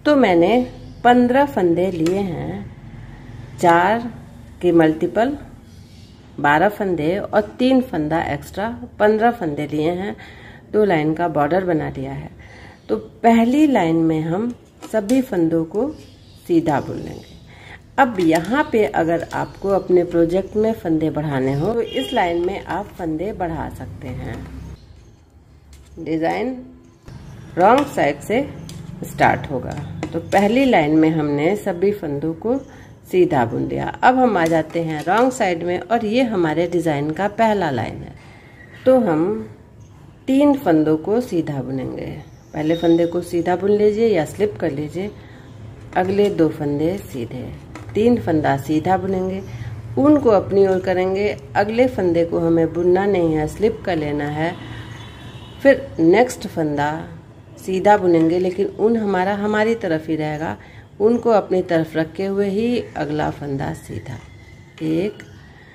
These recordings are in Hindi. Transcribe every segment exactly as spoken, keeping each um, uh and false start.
तो मैंने पंद्रह फंदे लिए हैं, चार के मल्टीपल बारह फंदे और तीन फंदा एक्स्ट्रा पंद्रह फंदे लिए हैं। दो लाइन का बॉर्डर बना लिया है। तो पहली लाइन में हम सभी फंदों को सीधा बुन लेंगे। अब यहाँ पे अगर आपको अपने प्रोजेक्ट में फंदे बढ़ाने हो तो इस लाइन में आप फंदे बढ़ा सकते हैं। डिज़ाइन रॉन्ग साइड से स्टार्ट होगा। तो पहली लाइन में हमने सभी फंदों को सीधा बुन लिया। अब हम आ जाते हैं रॉन्ग साइड में और ये हमारे डिज़ाइन का पहला लाइन है। तो हम तीन फंदों को सीधा बुनेंगे। पहले फंदे को सीधा बुन लीजिए या स्लिप कर लीजिए, अगले दो फंदे सीधे, तीन फंदा सीधा बुनेंगे, ऊन को अपनी ओर करेंगे। अगले फंदे को हमें बुनना नहीं है, स्लिप कर लेना है। फिर नेक्स्ट फंदा सीधा बुनेंगे, लेकिन ऊन हमारा हमारी तरफ ही रहेगा। ऊन को अपनी तरफ रखे हुए ही अगला फंदा सीधा, एक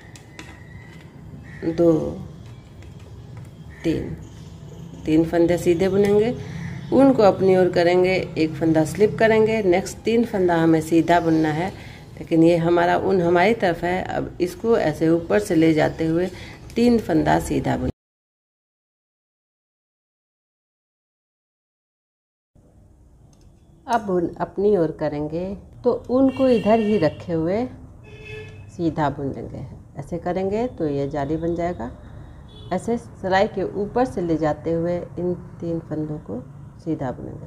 दो तीन, तीन फंदे सीधे बुनेंगे, ऊन को अपनी ओर करेंगे, एक फंदा स्लिप करेंगे। नेक्स्ट तीन फंदा हमें सीधा बुनना है, लेकिन ये हमारा ऊन हमारी तरफ है। अब इसको ऐसे ऊपर से ले जाते हुए तीन फंदा सीधा बुन। अब ऊन अपनी ओर करेंगे तो ऊन को इधर ही रखे हुए सीधा बुन लेंगे। ऐसे करेंगे तो ये जाली बन जाएगा। ऐसे सिलाई के ऊपर से ले जाते हुए इन तीन फंदों को सीधा बुनेंगे।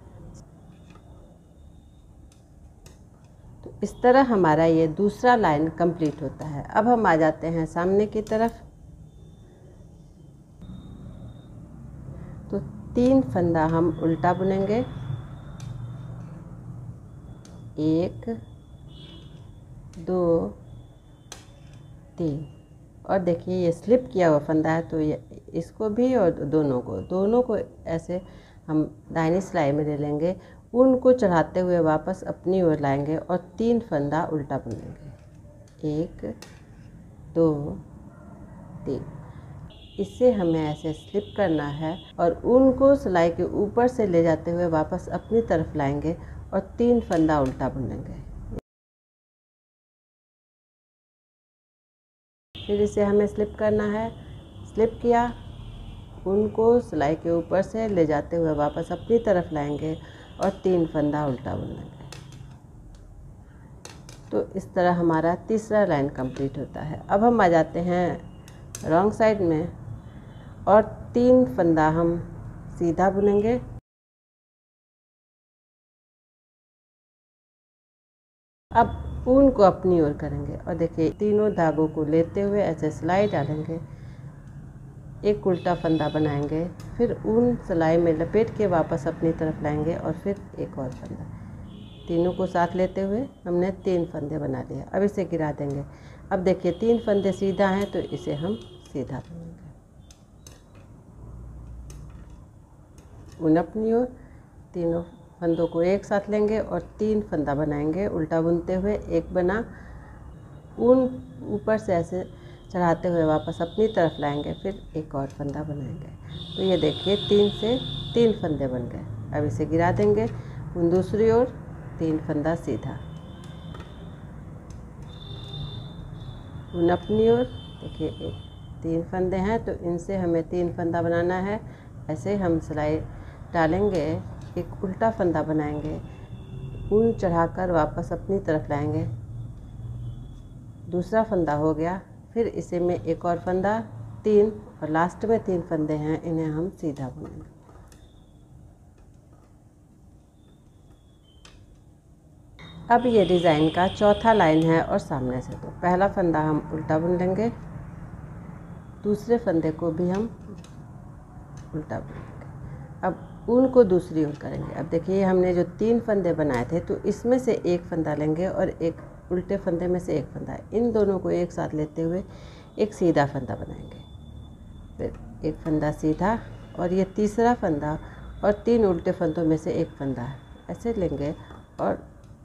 तो इस तरह हमारा ये दूसरा लाइन कंप्लीट होता है। अब हम आ जाते हैं सामने की तरफ। तो तीन फंदा हम उल्टा बुनेंगे, एक दो तीन, और देखिए ये स्लिप किया हुआ फंदा है तो ये इसको भी और दोनों को दोनों को ऐसे हम दाहिनी सिलाई में ले लेंगे। ऊन को चढ़ाते हुए वापस अपनी ओर लाएंगे और तीन फंदा उल्टा बुनेंगे, एक दो तीन। इससे हमें ऐसे स्लिप करना है और ऊन को सिलाई के ऊपर से ले जाते हुए वापस अपनी तरफ लाएंगे और तीन फंदा उल्टा बुनेंगे। फिर इसे हमें स्लिप करना है। स्लिप किया, ऊन को सिलाई के ऊपर से ले जाते हुए वापस अपनी तरफ लाएंगे और तीन फंदा उल्टा बुनेंगे। तो इस तरह हमारा तीसरा लाइन कंप्लीट होता है। अब हम आ जाते हैं रॉन्ग साइड में और तीन फंदा हम सीधा बुनेंगे। अब ऊन को अपनी ओर करेंगे और देखिए तीनों धागों को लेते हुए ऐसे सिलाई डालेंगे, एक उल्टा फंदा बनाएंगे, फिर ऊन सिलाई में लपेट के वापस अपनी तरफ लाएंगे और फिर एक और फंदा। तीनों को साथ लेते हुए हमने तीन फंदे बना लिए। अब इसे गिरा देंगे। अब देखिए तीन फंदे सीधा हैं तो इसे हम सीधा बुनेंगे। ऊन अपनी ओर, तीनों फंदों को एक साथ लेंगे और तीन फंदा बनाएंगे उल्टा बुनते हुए। एक बना, ऊन ऊपर से ऐसे चढ़ाते हुए वापस अपनी तरफ लाएंगे, फिर एक और फंदा बनाएंगे। तो ये देखिए तीन से तीन फंदे बन गए। अब इसे गिरा देंगे। ऊन दूसरी ओर, तीन फंदा सीधा, ऊन अपनी ओर। देखिए एक तीन फंदे हैं तो इनसे हमें तीन फंदा बनाना है। ऐसे हम सिलाई डालेंगे, एक उल्टा फंदा बनाएंगे, ऊन चढ़ाकर वापस अपनी तरफ लाएंगे, दूसरा फंदा हो गया, फिर इसे में एक और फंदा, तीन, और लास्ट में तीन फंदे हैं, इन्हें हम सीधा बुनेंगे। अब ये डिज़ाइन का चौथा लाइन है और सामने से। तो पहला फंदा हम उल्टा बुन लेंगे, दूसरे फंदे को भी हम उल्टा बुनेंगे। अब ऊन को दूसरी ओर करेंगे। अब देखिए हमने जो तीन फंदे बनाए थे तो इसमें से एक फंदा लेंगे और एक उल्टे फंदे में से एक फंदा, इन दोनों को एक साथ लेते हुए एक सीधा फंदा बनाएंगे, फिर एक फंदा सीधा, और ये तीसरा फंदा और तीन उल्टे फंदों में से एक फंदा है, ऐसे लेंगे। और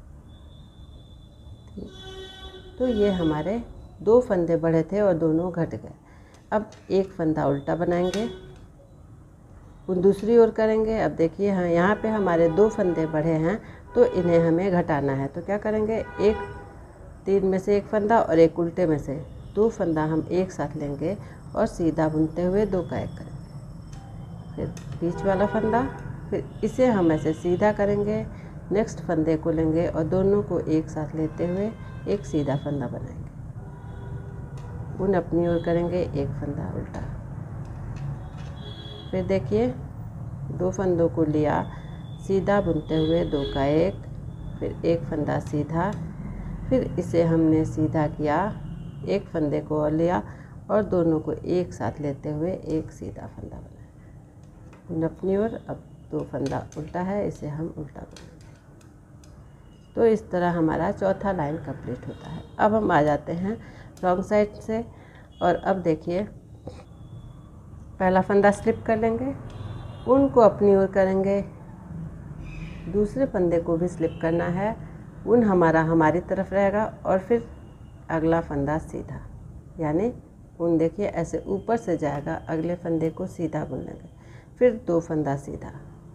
तो ये हमारे दो फंदे बढ़े थे और दोनों घट गए। अब एक फंदा उल्टा बनाएंगे, उन दूसरी ओर करेंगे। अब देखिए हाँ, यहाँ पे हमारे दो फंदे बढ़े हैं तो इन्हें हमें घटाना है। तो क्या करेंगे, एक तीन में से एक फंदा और एक उल्टे में से दो फंदा हम एक साथ लेंगे और सीधा बुनते हुए दो का एक करेंगे। फिर बीच वाला फंदा, फिर इसे हम ऐसे सीधा करेंगे, नेक्स्ट फंदे को लेंगे और दोनों को एक साथ लेते हुए एक सीधा फंदा बनाएंगे। बुन अपनी ओर करेंगे, एक फंदा उल्टा। फिर देखिए दो फंदों को लिया, सीधा बुनते हुए दो का एक, फिर एक फंदा सीधा, फिर इसे हमने सीधा किया, एक फंदे को और लिया और दोनों को एक साथ लेते हुए एक सीधा फंदा बनाया। बुन अपनी ओर, अब दो फंदा उल्टा है, इसे हम उल्टा बनाएंगे। तो इस तरह हमारा चौथा लाइन कंप्लीट होता है। अब हम आ जाते हैं रॉन्ग साइड से, और अब देखिए पहला फंदा स्लिप कर लेंगे, उनको अपनी ओर करेंगे, दूसरे फंदे को भी स्लिप करना है, उन हमारा हमारी तरफ रहेगा और फिर अगला फंदा सीधा, यानी उन देखिए ऐसे ऊपर से जाएगा, अगले फंदे को सीधा बुन लेंगे, फिर दो फंदा सीधा।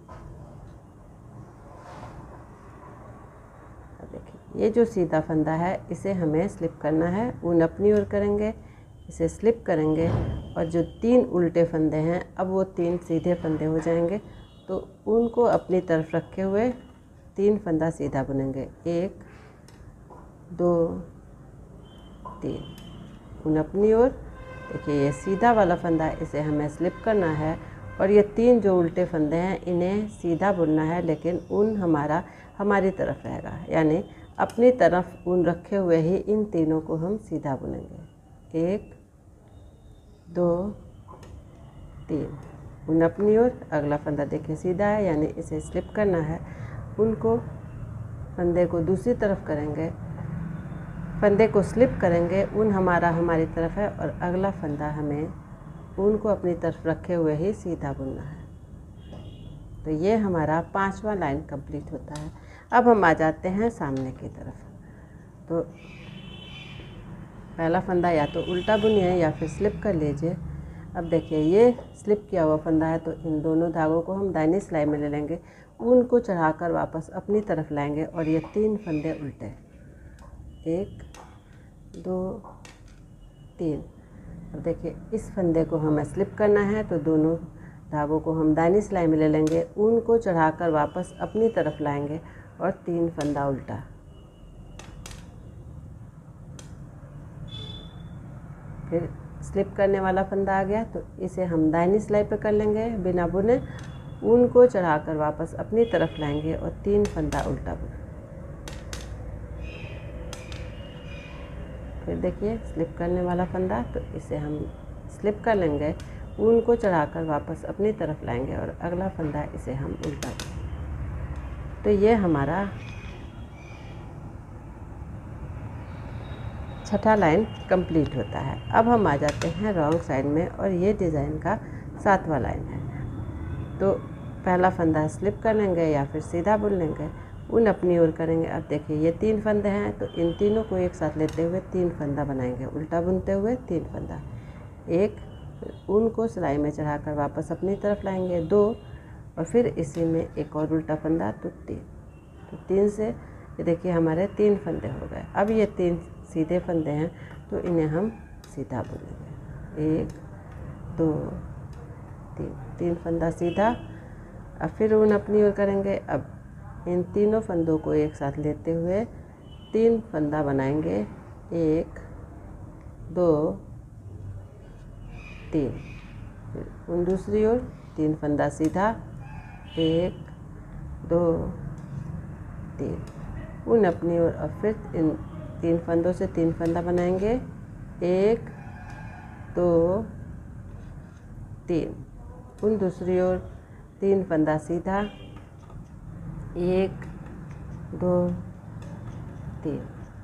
अब देखिए ये जो सीधा फंदा है इसे हमें स्लिप करना है, ऊन अपनी ओर करेंगे, इसे स्लिप करेंगे और जो तीन उल्टे फंदे हैं अब वो तीन सीधे फंदे हो जाएंगे। तो उनको अपनी तरफ रखे हुए तीन फंदा सीधा बुनेंगे, एक दो तीन, ऊन अपनी ओर। देखिए ये सीधा वाला फंदा, इसे हमें स्लिप करना है और ये तीन जो उल्टे फंदे हैं इन्हें सीधा बुनना है, लेकिन ऊन हमारा हमारी तरफ रहेगा, यानी अपनी तरफ ऊन रखे हुए ही इन तीनों को हम सीधा बुनेंगे। एक दो तीन, ऊन अपनी ओर, अगला फंदा देखिए सीधा है, यानी इसे स्लिप करना है, उनको फंदे को दूसरी तरफ करेंगे, फंदे को स्लिप करेंगे, ऊन हमारा हमारी तरफ है और अगला फंदा हमें ऊन को अपनी तरफ रखे हुए ही सीधा बुनना है। तो ये हमारा पांचवा लाइन कंप्लीट होता है। अब हम आ जाते हैं सामने की तरफ। तो पहला फंदा या तो उल्टा बुनिए या फिर स्लिप कर लीजिए। अब देखिए ये स्लिप किया हुआ फंदा है, तो इन दोनों धागों को हम दाहिनी सिलाई में ले लेंगे, ऊन को चढ़ाकर वापस अपनी तरफ लाएंगे और ये तीन फंदे उल्टे, एक दो तीन। अब देखिए इस फंदे को हमें स्लिप करना है, तो दोनों धागों को हम दाहिनी सिलाई में ले लेंगे, ऊन को चढ़ाकर वापस अपनी तरफ लाएंगे और तीन फंदा उल्टा। फिर स्लिप करने वाला फंदा आ गया, तो इसे हम दाहिनी सिलाई पे कर लेंगे बिना बुने, ऊन को चढ़ाकर वापस अपनी तरफ लाएंगे और तीन फंदा उल्टा बुने। फिर देखिए स्लिप करने वाला फंदा, तो इसे हम स्लिप कर लेंगे, ऊन को चढ़ाकर वापस अपनी तरफ लाएंगे और अगला फंदा इसे हम उल्टा बुनेंगे। तो ये हमारा छठा लाइन कंप्लीट होता है। अब हम आ जाते हैं रॉन्ग साइड में और ये डिज़ाइन का सातवां लाइन है। तो पहला फंदा स्लिप कर लेंगे या फिर सीधा बुन लेंगे, ऊन अपनी ओर करेंगे। अब देखिए ये तीन फंदे हैं, तो इन तीनों को एक साथ लेते हुए तीन फंदा बनाएंगे, उल्टा बुनते हुए तीन फंदा, एक, ऊन को सिलाई में चढ़ाकर वापस अपनी तरफ लाएंगे, दो, और फिर इसी में एक और उल्टा फंदा, तो तीन। तो तीन से ये देखिए हमारे तीन फंदे हो गए। अब ये तीन सीधे फंदे हैं, तो इन्हें हम सीधा बुनेंगे, एक दो तीन, तीन फंदा सीधा। अब फिर ऊन अपनी ओर करेंगे। अब इन तीनों फंदों को एक साथ लेते हुए तीन फंदा बनाएंगे, एक दो तीन। फिर ऊन दूसरी ओर, तीन फंदा सीधा, एक दो तीन, ऊन अपनी ओर। अब फिर इन तीन फंदों से तीन फंदा बनाएंगे, एक दो तीन, ऊन दूसरी ओर, तीन फंदा सीधा, एक दो तीन।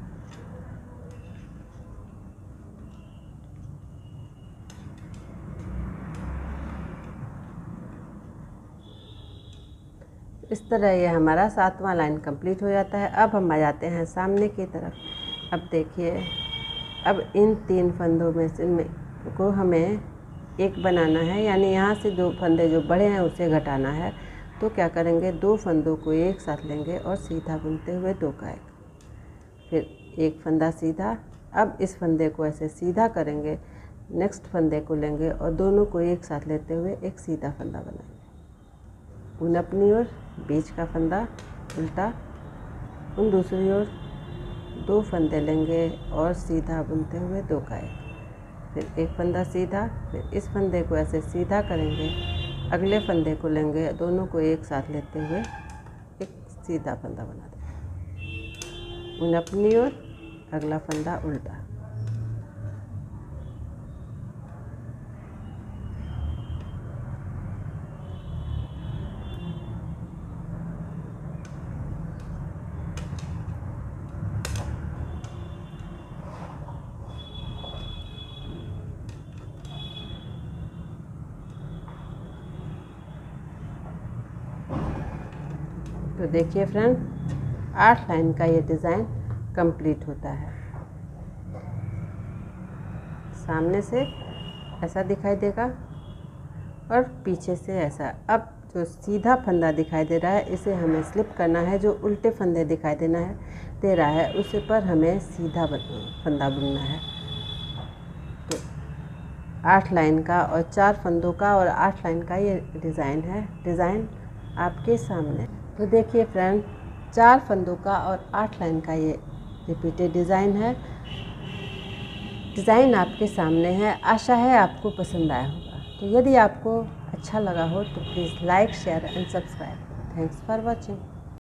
इस तरह ये हमारा सातवां लाइन कंप्लीट हो जाता है। अब हम आ जाते हैं सामने की तरफ। अब देखिए, अब इन तीन फंदों में से में को हमें एक बनाना है, यानी यहाँ से दो फंदे जो बड़े हैं उसे घटाना है। तो क्या करेंगे, दो फंदों को एक साथ लेंगे और सीधा बुनते हुए दो का एक, फिर एक फंदा सीधा। अब इस फंदे को ऐसे सीधा करेंगे, नेक्स्ट फंदे को लेंगे और दोनों को एक साथ लेते हुए एक सीधा फंदा बनाएंगे। उन अपनी ओर, बीच का फंदा उल्टा, उन दूसरी ओर दो फंदे लेंगे और सीधा बुनते हुए दो का एक, फिर एक फंदा सीधा, फिर इस फंदे को ऐसे सीधा करेंगे, अगले फंदे को लेंगे, दोनों को एक साथ लेते हुए एक सीधा फंदा बना देंगे। उन अपनी ओर, अगला फंदा उल्टा। तो देखिए फ्रेंड, आठ लाइन का ये डिज़ाइन कंप्लीट होता है। सामने से ऐसा दिखाई देगा और पीछे से ऐसा। अब जो सीधा फंदा दिखाई दे रहा है इसे हमें स्लिप करना है, जो उल्टे फंदे दिखाई देना है दे रहा है उस पर हमें सीधा फंदा बुनना है। तो आठ लाइन का और चार फंदों का और आठ लाइन का ये डिज़ाइन है। डिज़ाइन आपके सामने। तो देखिए फ्रेंड, चार फंदों का और आठ लाइन का ये रिपीटेड डिज़ाइन है। डिज़ाइन आपके सामने है। आशा है आपको पसंद आया होगा। तो यदि आपको अच्छा लगा हो तो please like, share and subscribe. Thanks for watching.